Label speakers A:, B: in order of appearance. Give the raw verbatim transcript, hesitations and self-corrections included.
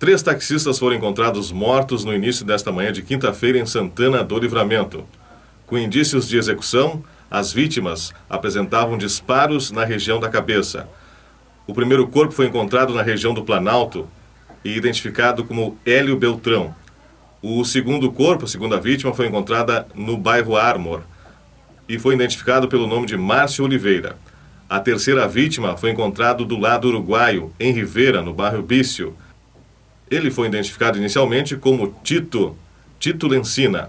A: Três taxistas foram encontrados mortos no início desta manhã de quinta-feira em Santana do Livramento. Com indícios de execução, as vítimas apresentavam disparos na região da cabeça. O primeiro corpo foi encontrado na região do Planalto e identificado como Hélio Beltrão. O segundo corpo, a segunda vítima, foi encontrada no bairro Armor e foi identificado pelo nome de Márcio Oliveira. A terceira vítima foi encontrado do lado uruguaio, em Rivera, no bairro Bício. Ele foi identificado inicialmente como Tito, Tito Lencina.